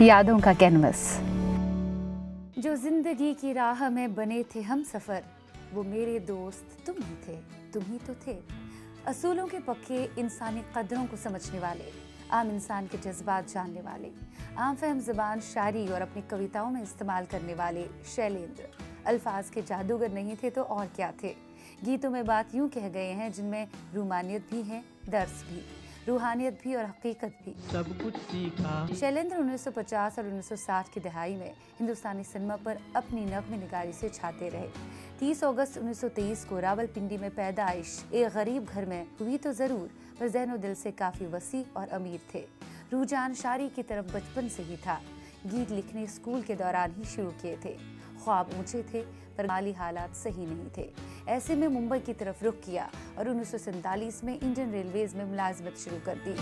यादों का कैनवस। जो जिंदगी की राह में बने थे हम सफर, वो मेरे दोस्त तुम ही थे, तुम ही तो थे। असूलों के पक्के, इंसानी कदरों को समझने वाले, आम इंसान के जज्बात जानने वाले, आम फहम ज़बान शायरी और अपनी कविताओं में इस्तेमाल करने वाले शैलेंद्र अल्फाज के जादूगर नहीं थे तो और क्या थे। गीतों में बात यूं कह गए हैं जिनमें रूमानियत भी है, दर्स भी, रूहानियत भी और हकीकत भी। सब कुछ सीखा। शैलेंद्र 1950 और 1960 की दहाई में हिंदुस्तानी सिनेमा पर अपनी नग़्मे निगारी से छाते रहे। 30 अगस्त 1923 को रावलपिंडी में पैदाइश एक गरीब घर में हुई तो जरूर, पर ज़हनो दिल से काफी वसी और अमीर थे। रुझान शायरी की तरफ बचपन से ही था। गीत लिखने स्कूल के दौरान ही शुरू किए थे। ख्वाब ऊंचे थे पर माली हालात सही नहीं थे। ऐसे में मुंबई की तरफ रुख किया और 1947 में इंडियन रेलवेज में मुलाजमत शुरू कर दी।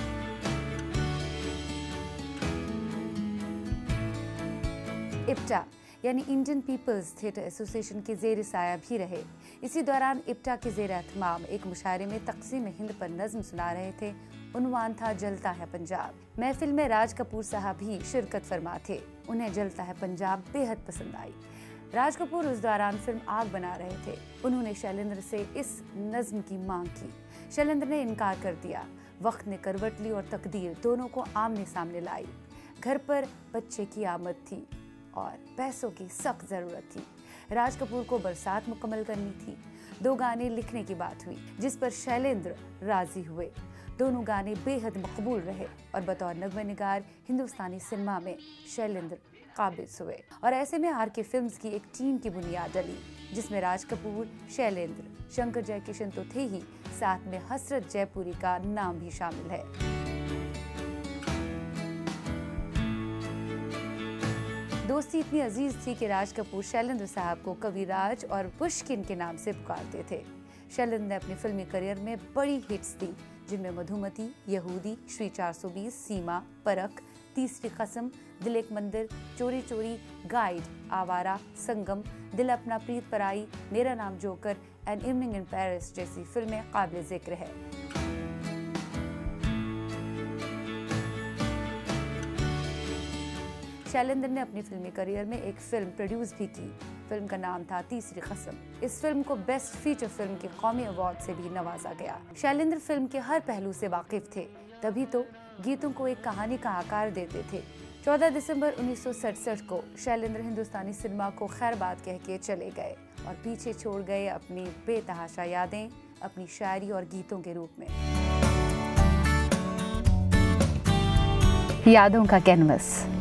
इप्टा यानी इंडियन पीपल्स थिएटर एसोसिएशन के ज़ेर साया भी रहे। इसी दौरान इप्टा के ज़ेर एहतमाम एक मुशायरे में तक़सीम हिंद पर नज़्म सुना रहे थे। उन्वान था जलता है पंजाब। महफिल में राज कपूर साहब भी शिरकत फरमा थे। उन्हें जलता है पंजाब बेहद पसंद आई। राज कपूर उस दौरान फिल्म आग बना रहे थे। उन्होंने शैलेंद्र से इस नज़्म की मांग की। शैलेंद्र ने इनकार कर दिया। वक्त ने करवट ली और तकदीर दोनों को आमने सामने लाई। घर पर बच्चे की आमद थी और पैसों की सख्त ज़रूरत थी। राज कपूर को बरसात मुकम्मल करनी थी। 2 गाने लिखने की बात हुई जिस पर शैलेंद्र राजी हुए। दोनों गाने बेहद मकबूल रहे और बतौर नग़्मे निगार हिंदुस्तानी सिनेमा में शैलेंद्र काबिज हुए। और ऐसे में आर.के. फिल्म्स की एक टीम की बुनियाद डली जिसमें राज कपूर, शैलेंद्र, शंकर जयकिशन तो थे ही, साथ में हसरत जयपुरी का नाम भी शामिल है। दोस्ती इतनी अजीज थी कि राज कपूर शैलेंद्र साहब को कविराज और पुष्किन के नाम से पुकारते थे। शैलेंद्र ने अपने फिल्मी करियर में बड़ी हिट्स दी जिनमें मधुमती, यहूदी, श्री 420, सीमा, परख, तीसरी कसम, दिल एक मंदिर, चोरी चोरी, गाइड, आवारा, संगम, दिल अपना प्रीत Parai, Mera Naam Joker, an evening in Paris जैसी फिल्में काबिल जिक्र है। शैलेंद्र ने अपनी फिल्मी करियर में एक फिल्म प्रोड्यूस भी की। फिल्म का नाम था तीसरी कसम। इस फिल्म को बेस्ट फीचर फिल्म के कौमी अवार्ड से भी नवाजा गया। शैलेंद्र फिल्म के हर पहलू से वाकिफ थे, तभी तो गीतों को एक कहानी का आकार देते थे। 14 दिसंबर 1967 को शैलेंद्र हिंदुस्तानी सिनेमा को खैरबाद कह के चले गए और पीछे छोड़ गए अपनी बेतहाशा यादें, अपनी शायरी और गीतों के रूप में। यादों का कैनवस।